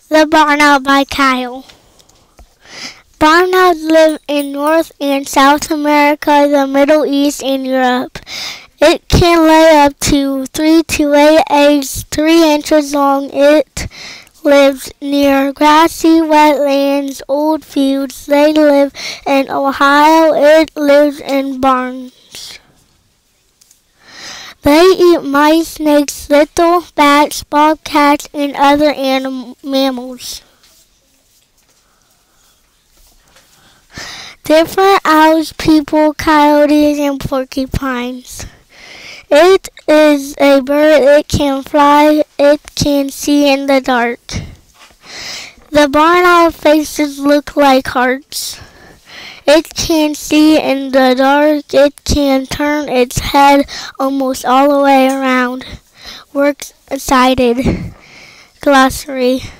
The Barn Owl by Kyle. Barn owls live in North and South America, the Middle East, and Europe. It can lay up to 3 to 8 eggs 3 inches long. It lives near grassy wetlands, old fields. They live in Ohio. It lives in barns. They eat mice, snakes, little bats, bobcats, and other mammals. Different owls, people, coyotes, and porcupines. It is a bird. It can fly. It can see in the dark. The barn owl faces look like hearts. It can see in the dark. It can turn its head almost all the way around. Works cited. Glossary.